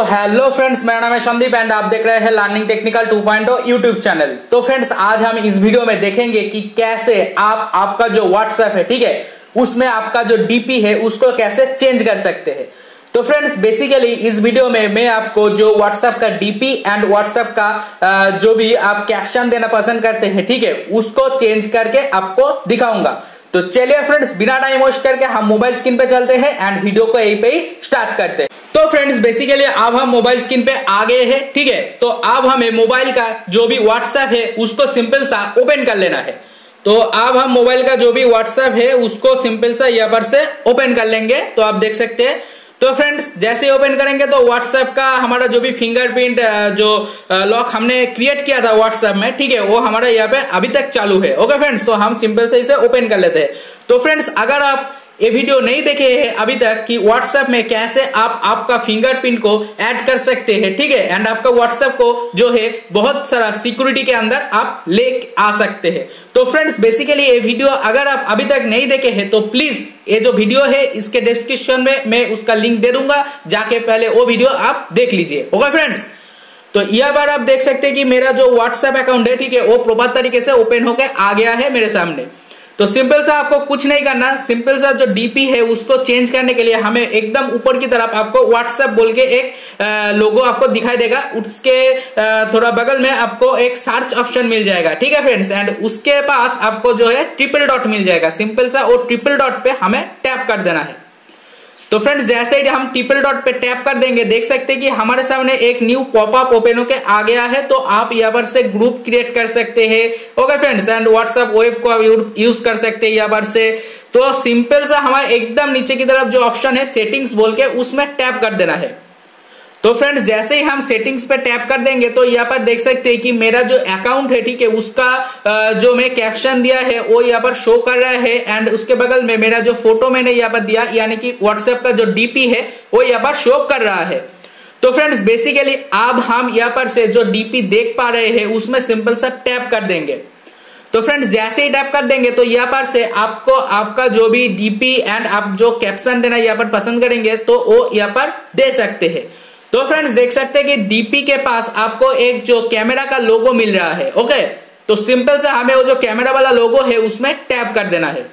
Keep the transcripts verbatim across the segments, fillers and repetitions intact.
Hello friends, मेरा नाम है संदीप एंड आप देख रहे हैं learning technical two point O YouTube channel. तो फ्रेंड्स, आज हम इस वीडियो में देखेंगे कि कैसे आप आपका जो व्हाट्सएप है, ठीक है, उसमें आपका जो डीपी है उसको कैसे चेंज कर सकते हैं। तो फ्रेंड्स, बेसिकली इस वीडियो में मैं आपको जो व्हाट्सएप का डीपी एंड व्हाट्सएप का जो भी आप कैप्शन देना पसंद करते हैं, ठीक है, उसको चेंज करके आपको दिखाऊंगा। तो चलिए फ्रेंड्स, बिना टाइम वेस्ट करके हम मोबाइल स्क्रीन पे चलते हैं एंड वीडियो को यहीं पे ही स्टार्ट करते हैं। तो फ्रेंड्स, बेसिकली अब हम मोबाइल स्क्रीन पे आ गए हैं, ठीक है। तो अब हमें मोबाइल का जो भी व्हाट्सएप है उसको सिंपल सा ओपन कर लेना है। तो अब हम मोबाइल का जो भी व्हाट्सएप है उसको सिंपल सा यहाँ पर से ओपन कर लेंगे। तो आप देख सकते हैं। तो फ्रेंड्स, जैसे ही ओपन करेंगे तो व्हाट्सएप का हमारा जो भी फिंगरप्रिंट जो लॉक हमने क्रिएट किया था व्हाट्सएप में, ठीक है, वो हमारा यहाँ पे अभी तक चालू है। ओके फ्रेंड्स, तो हम सिंपल से इसे ओपन कर लेते हैं। तो फ्रेंड्स, अगर आप ये वीडियो नहीं देखे हैं अभी तक कि व्हाट्सएप में कैसे आप आपका फिंगरप्रिंट को ऐड कर सकते हैं, ठीक है, एंड आपका व्हाट्सएप को जो है बहुत सारा सिक्योरिटी के अंदर आप ले आ सकते हैं। तो फ्रेंड्स, बेसिकली ये वीडियो अगर आप अभी तक नहीं देखे हैं तो प्लीज ये जो वीडियो है इसके डिस्क्रिप्शन में मैं उसका लिंक दे दूंगा, जाके पहले वो वीडियो आप देख लीजिए। ओके फ्रेंड्स, तो यह बार आप देख सकते हैं कि मेरा जो व्हाट्सएप अकाउंट है, ठीक है, वो प्रॉपर तरीके से ओपन होकर आ गया है मेरे सामने। तो सिंपल सा आपको कुछ नहीं करना, सिंपल सा जो डीपी है उसको चेंज करने के लिए हमें एकदम ऊपर की तरफ आपको व्हाट्सएप बोल के एक लोगो आपको दिखाई देगा। उसके थोड़ा बगल में आपको एक सर्च ऑप्शन मिल जाएगा, ठीक है फ्रेंड्स, एंड उसके पास आपको जो है ट्रिपल डॉट मिल जाएगा। सिंपल सा वो ट्रिपल डॉट पे हमें टैप कर देना है। तो फ्रेंड्स, जैसे ही हम ट्रिपल डॉट पे टैप कर देंगे देख सकते हैं कि हमारे सामने एक न्यू पॉपअप ओपन होके आ गया है। तो आप यहाँ पर से ग्रुप क्रिएट कर सकते हैं। Okay friends, and WhatsApp web को आप यूज कर सकते हैं यहाँ पर से। तो सिंपल सा हमारे एकदम नीचे की तरफ जो ऑप्शन है सेटिंग्स बोल के, उसमें टैप कर देना है। तो फ्रेंड्स, जैसे ही हम सेटिंग्स पे टैप कर देंगे तो यहाँ पर देख सकते हैं कि मेरा जो अकाउंट है, ठीक है, उसका जो मैं कैप्शन दिया है वो यहाँ पर शो कर रहा है। एंड उसके बगल में मेरा जो फोटो मैंने यहाँ पर दिया, यानी कि व्हाट्सएप का जो डीपी है वो यहाँ पर शो कर रहा है। तो फ्रेंड्स, बेसिकली अब हम यहाँ पर से जो डीपी देख पा रहे हैं उसमें सिंपल सा टैप कर देंगे। तो फ्रेंड्स, जैसे ही टैप कर देंगे तो यहाँ पर से आपको आपका जो भी डीपी एंड आप जो कैप्शन देना यहाँ पर पसंद करेंगे तो वो यहाँ पर दे सकते हैं। तो फ्रेंड्स, देख सकते हैं कि डीपी के पास आपको एक जो कैमरा का लोगो मिल रहा है। ओके, तो सिंपल से हमें वो जो कैमरा वाला लोगो है उसमें टैप कर देना है।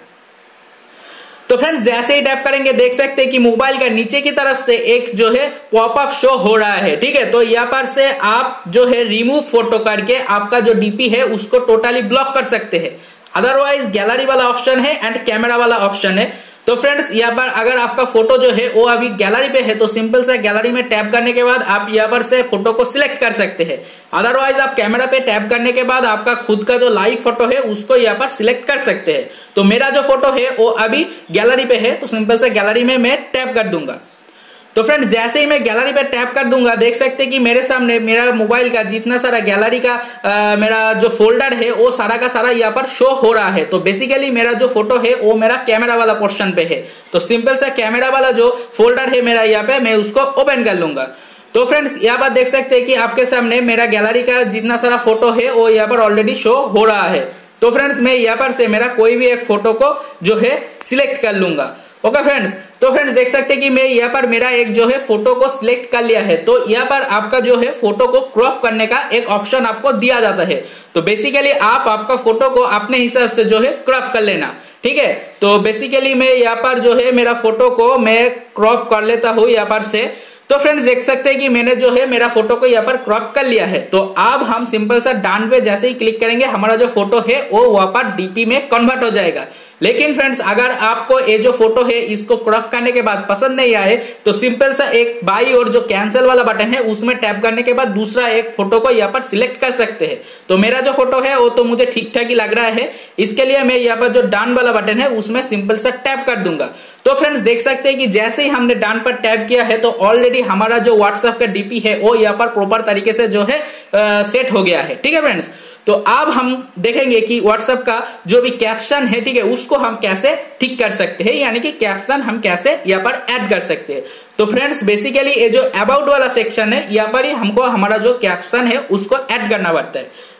तो फ्रेंड्स, जैसे ही टैप करेंगे देख सकते हैं कि मोबाइल का नीचे की तरफ से एक जो है पॉपअप शो हो रहा है, ठीक है। तो यहाँ पर से आप जो है रिमूव फोटो करके आपका जो डीपी है उसको टोटली ब्लॉक कर सकते हैं। अदरवाइज गैलरी वाला ऑप्शन है एंड कैमरा वाला ऑप्शन है। तो फ्रेंड्स, यहाँ पर अगर आपका फोटो जो है वो अभी गैलरी पे है तो सिंपल से गैलरी में टैप करने के बाद आप यहाँ पर से फोटो को सिलेक्ट कर सकते हैं। अदरवाइज आप कैमरा पे टैप करने के बाद आपका खुद का जो लाइव फोटो है उसको यहाँ पर सिलेक्ट कर सकते हैं। तो मेरा जो फोटो है वो अभी गैलरी पे है, तो सिंपल से गैलरी में मैं टैप कर दूंगा। तो फ्रेंड्स, जैसे ही मैं गैलरी पे टैप कर दूंगा देख सकते हैं कि मेरे सामने मेरा मोबाइल का जितना सारा गैलरी का आ, मेरा जो फोल्डर है वो सारा का सारा यहाँ पर शो हो रहा है। तो बेसिकली मेरा जो फोटो है वो मेरा कैमरा वाला पोर्शन पे है। तो सिंपल सा कैमरा वाला जो फोल्डर है मेरा यहाँ पे, मैं उसको ओपन कर लूंगा। तो फ्रेंड्स, यहाँ पर देख सकते हैं कि आपके सामने मेरा गैलरी का जितना सारा फोटो है वो यहाँ पर ऑलरेडी शो हो रहा है। तो फ्रेंड्स, मैं यहाँ पर से मेरा कोई भी एक फोटो को जो है सिलेक्ट कर लूंगा। ओके फ्रेंड्स, तो फ्रेंड्स देख सकते हैं कि मैं यहाँ पर मेरा एक जो है फोटो को सिलेक्ट कर लिया है। तो यहाँ पर आपका जो है फोटो को क्रॉप करने का एक ऑप्शन आपको दिया जाता है। तो बेसिकली आप आपका फोटो को अपने हिसाब से जो है क्रॉप कर लेना, ठीक है। तो बेसिकली मैं यहाँ पर जो है मेरा फोटो को मैं क्रॉप कर लेता हूँ यहाँ पर से। तो फ्रेंड्स, देख सकते हैं कि मैंने जो है मेरा फोटो को यहाँ पर क्रॉप कर लिया है। तो अब हम सिंपल सा डन पे जैसे ही क्लिक करेंगे हमारा जो फोटो है वो वहां पर डीपी में कन्वर्ट हो जाएगा। लेकिन फ्रेंड्स, अगर आपको ये जो फोटो है इसको क्रॉप करने के बाद पसंद नहीं आए तो सिंपल सा एक बाई और जो कैंसिल वाला बटन है उसमें टैप करने के बाद दूसरा एक फोटो को यहाँ पर सिलेक्ट कर सकते हैं। तो मेरा जो फोटो है वो तो मुझे ठीक ठाक ही लग रहा है, इसके लिए मैं यहाँ पर जो डन वाला बटन है उसमें सिंपल सा टैप कर दूंगा। तो फ्रेंड्स, देख सकते हैं कि जैसे ही हमने डन पर टैप किया है तो ऑलरेडी हमारा जो व्हाट्सएप का डीपी है वो यहाँ पर प्रॉपर तरीके से जो है आ, सेट हो गया है, ठीक है फ्रेंड्स। तो अब हम देखेंगे कि व्हाट्सएप का जो भी कैप्शन है, ठीक है, उसको हम कैसे ठीक कर सकते हैं, यानी कि कैप्शन हम कैसे यहाँ पर ऐड कर सकते हैं। तो फ्रेंड्स, बेसिकली ये जो अबाउट वाला सेक्शन है यहाँ पर ही हमको हमारा जो कैप्शन है उसको ऐड करना पड़ता है।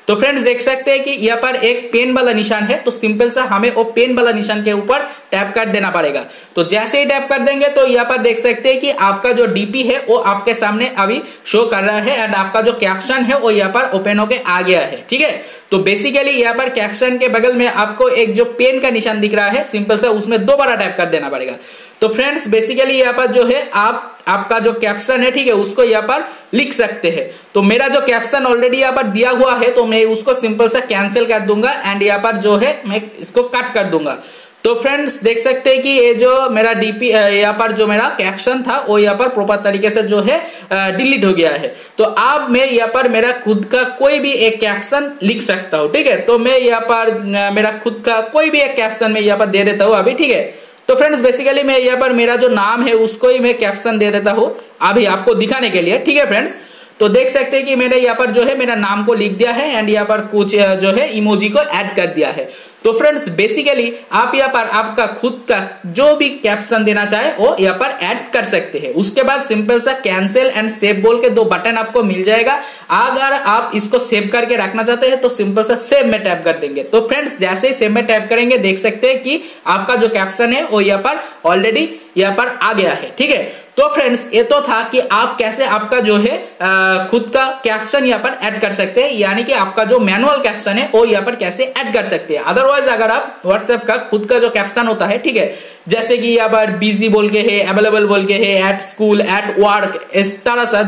तो फ्रेंड्स देख सकते हैं कि यहाँ पर एक पेन वाला निशान है, तो सिंपल सा हमें वो पेन वाला निशान के ऊपर टैप कर देना पड़ेगा। तो जैसे ही टैप कर देंगे तो यहाँ पर देख सकते हैं कि आपका जो डीपी है वो आपके सामने अभी शो कर रहा है एंड आपका जो कैप्शन है वो यहाँ पर ओपन होके आ गया है। ठीक है, तो बेसिकली यहाँ पर कैप्शन के बगल में आपको एक जो पेन का निशान दिख रहा है, सिंपल सा उसमें दो बार टैप कर देना पड़ेगा। तो फ्रेंड्स बेसिकली यहाँ पर जो है आप आपका जो कैप्शन है, ठीक है, उसको यहाँ पर लिख सकते हैं। तो मेरा जो कैप्शन ऑलरेडी यहाँ पर दिया हुआ है, तो मैं उसको सिंपल सा कैंसिल कर दूंगा एंड यहाँ पर जो है मैं इसको कट कर दूंगा। तो फ्रेंड्स देख सकते हैं कि ये जो मेरा डीपी यहाँ पर जो मेरा कैप्शन था वो यहाँ पर प्रॉपर तरीके से जो है डिलीट हो गया है। तो अब मैं यहाँ पर मेरा खुद का कोई भी एक कैप्शन लिख सकता हूँ। ठीक है, तो मैं यहाँ पर मेरा खुद का कोई भी एक कैप्शन मैं यहाँ पर दे देता हूँ अभी। ठीक है, तो फ्रेंड्स बेसिकली मैं यहाँ पर मेरा जो नाम है उसको ही मैं कैप्शन दे देता हूँ अभी आपको दिखाने के लिए। ठीक है फ्रेंड्स, तो देख सकते हैं कि मैंने यहाँ पर जो है मेरा नाम को लिख दिया है एंड यहाँ पर कुछ जो है इमोजी को ऐड कर दिया है। तो फ्रेंड्स बेसिकली आप यहाँ पर आपका खुद का जो भी कैप्शन देना चाहे वो यहाँ पर ऐड कर सकते हैं। उसके बाद सिंपल सा कैंसिल एंड सेव बोल के दो बटन आपको मिल जाएगा। अगर आप इसको सेव करके रखना चाहते हैं तो सिंपल सा सेव में टैप कर देंगे। तो फ्रेंड्स जैसे ही सेव में टैप करेंगे देख सकते हैं कि आपका जो कैप्शन है वो यहाँ पर ऑलरेडी यहाँ पर आ गया है। ठीक है, तो फ्रेंड्स ये तो था कि आप कैसे आपका जो है आ, खुद का कैप्शन यहाँ पर ऐड कर सकते हैं, यानी कि आपका जो मैनुअल कैप्शन है वो यहाँ पर कैसे ऐड कर सकते हैं। अदरवाइज अगर आप व्हाट्सएप का खुद का जो कैप्शन होता है, ठीक है, जैसे कि यहाँ पर बिजी बोल के है, अवेलेबल बोल के है, एट स्कूल, एट वर्क, इस तरह सा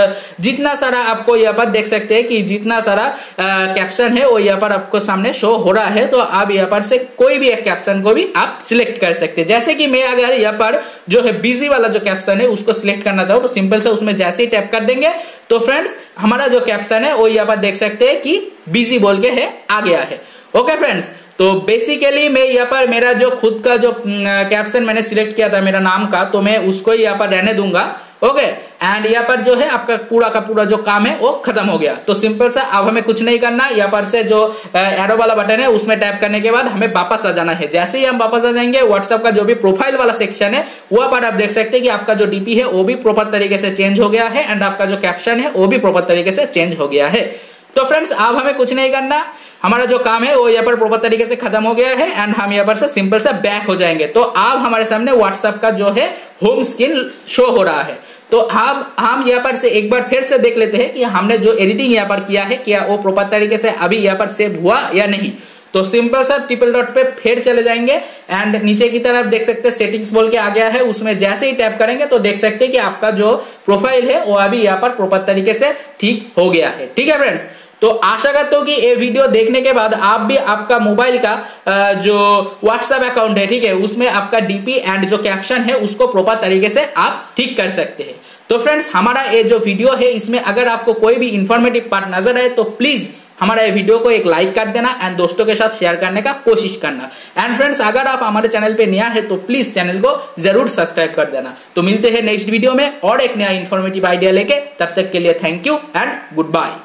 जितना सारा आपको यहाँ पर देख सकते हैं कि जितना सारा कैप्शन है वो यहाँ पर आपको सामने शो हो रहा है। तो आप यहाँ पर से कोई भी एक कैप्शन को भी आप सिलेक्ट कर सकते हैं। जैसे कि मैं अगर यहाँ पर जो है बिजी वाला जो कैप्शन है उसको सिलेक्ट करना चाहो तो सिंपल से उसमें जैसे ही टैप कर देंगे तो फ्रेंड्स हमारा जो कैप्शन है वो यहाँ पर देख सकते हैं कि बिजी बोल के है आ गया है। ओके फ्रेंड्स, तो बेसिकली मैं यहाँ पर मेरा जो खुद का जो कैप्शन मैंने सिलेक्ट किया था मेरा नाम का, तो मैं उसको यहाँ पर रहने दूंगा। ओके, एंड यहाँ पर जो है आपका पूरा का पूरा जो काम है वो खत्म हो गया। तो सिंपल सा अब हमें कुछ नहीं करना, यहाँ पर से जो एरो वाला बटन है उसमें टैप करने के बाद हमें वापस आ जाना है। जैसे ही हम वापस आ जाएंगे व्हाट्सएप का जो भी प्रोफाइल वाला सेक्शन है वहां पर आप देख सकते हैं कि आपका जो डीपी है वो भी प्रॉपर तरीके से चेंज हो गया है एंड आपका जो कैप्शन है वो भी प्रॉपर तरीके से चेंज हो गया है। तो फ्रेंड्स अब हमें कुछ नहीं करना, हमारा जो काम है वो यहाँ पर प्रॉपर तरीके से खत्म हो गया है एंड हम यहाँ पर से सिंपल से बैक हो जाएंगे। तो अब हमारे सामने व्हाट्सएप का जो है होम स्क्रीन शो हो रहा है। तो हम हम यहाँ पर से एक बार फिर से देख लेते हैं कि हमने जो एडिटिंग यहाँ पर किया है क्या वो प्रॉपर तरीके से अभी यहाँ पर सेव हुआ या नहीं। तो सिंपल सा ट्रिपल डॉट पे फिर चले जाएंगे एंड नीचे की तरफ देख सकते हैं सेटिंग्स बोल के आ गया है, उसमें जैसे ही टैप करेंगे तो देख सकते हैं कि आपका जो प्रोफाइल है वो अभी यहाँ पर प्रॉपर तरीके से ठीक हो गया है। ठीक है फ्रेंड्स, तो आशा करता हूँ कि ये वीडियो देखने के बाद आप भी आपका मोबाइल का जो व्हाट्सएप अकाउंट है, ठीक है, उसमें आपका डीपी एंड जो कैप्शन है उसको प्रॉपर तरीके से आप ठीक कर सकते हैं। तो फ्रेंड्स हमारा ये जो वीडियो है इसमें अगर आपको कोई भी इंफॉर्मेटिव पार्ट नजर आए तो प्लीज हमारा ये वीडियो को एक लाइक कर देना एंड दोस्तों के साथ शेयर करने का कोशिश करना। एंड फ्रेंड्स अगर आप हमारे चैनल पे नया है तो प्लीज चैनल को जरूर सब्सक्राइब कर देना। तो मिलते हैं नेक्स्ट वीडियो में और एक नया इंफॉर्मेटिव आइडिया लेके, तब तक के लिए thank you and good bye.